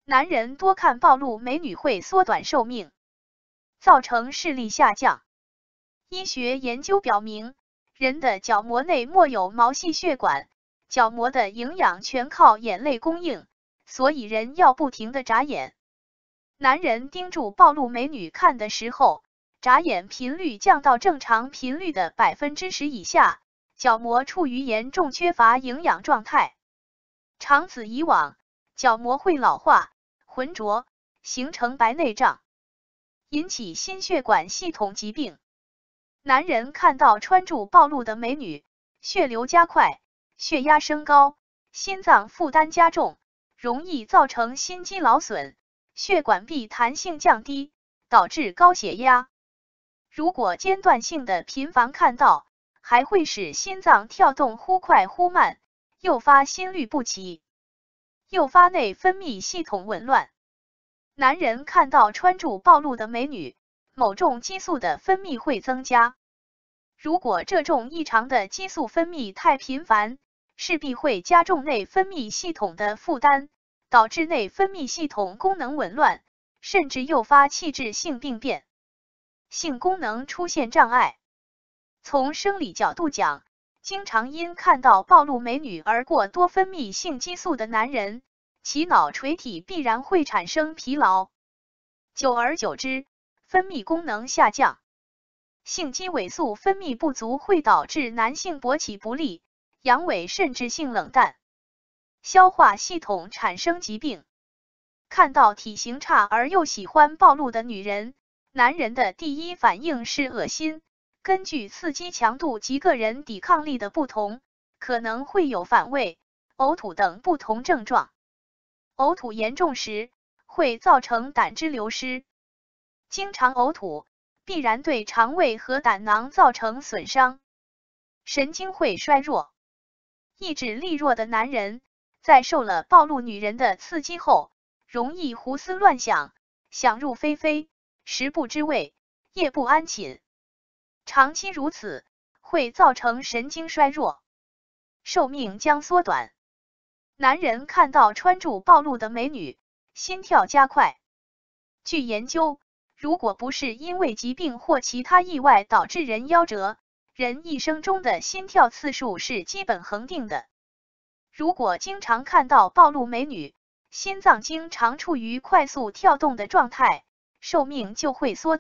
男人多看暴露美女会缩短寿命，造成视力下降。医学研究表明，人的角膜内没有毛细血管，角膜的营养全靠眼泪供应，所以人要不停地眨眼。男人盯住暴露美女看的时候，眨眼频率降到正常频率的10%以下，角膜处于严重缺乏营养状态。长此以往，角膜会老化、浑浊，形成白内障，引起心血管系统疾病。男人看到穿着暴露的美女，血流加快，血压升高，心脏负担加重，容易造成心肌劳损，血管壁弹性降低，导致高血压。如果间断性的频繁看到，还会使心脏跳动忽快忽慢，诱发心律不齐，诱发内分泌系统紊乱。男人看到穿着暴露的美女，某种激素的分泌会增加。如果这种异常的激素分泌太频繁，势必会加重内分泌系统的负担，导致内分泌系统功能紊乱，甚至诱发器质性病变，性功能出现障碍。从生理角度讲，经常因看到暴露美女而过多分泌性激素的男人，其脑垂体必然会产生疲劳，久而久之，分泌功能下降。性激素素分泌不足会导致男性勃起不利、阳痿甚至性冷淡，消化系统产生疾病。看到体型差而又喜欢暴露的女人，男人的第一反应是恶心。根据刺激强度及个人抵抗力的不同，可能会有反胃、呕吐等不同症状。呕吐严重时，会造成胆汁流失。经常呕吐，必然对肠胃和胆囊造成损伤，神经会衰弱。意志力弱的男人，在受了暴露女人的刺激后，容易胡思乱想，想入非非，食不知味，夜不安寝。长期如此，会造成神经衰弱，寿命将缩短。男人看到穿着暴露的美女，心跳加快。据研究，如果不是因为疾病或其他意外导致人夭折，人一生中的心跳次数是基本恒定的。如果经常看到暴露美女，心脏经常处于快速跳动的状态，寿命就会缩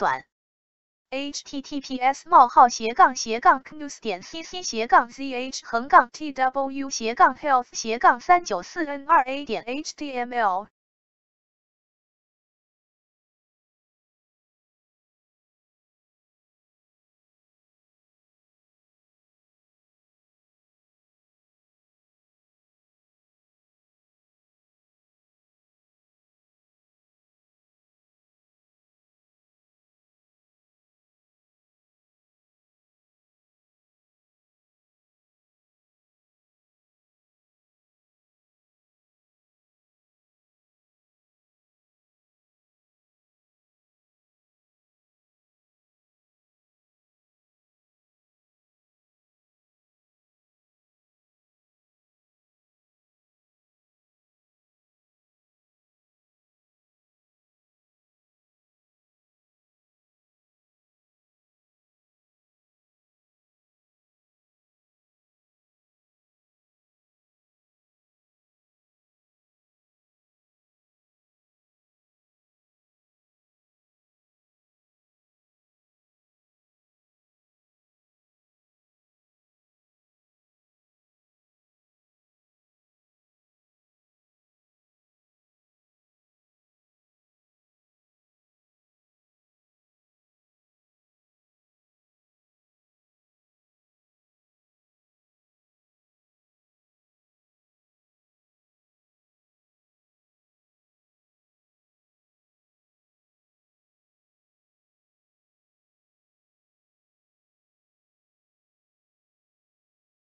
短。https://knus.cc/zh-health-394n2a.html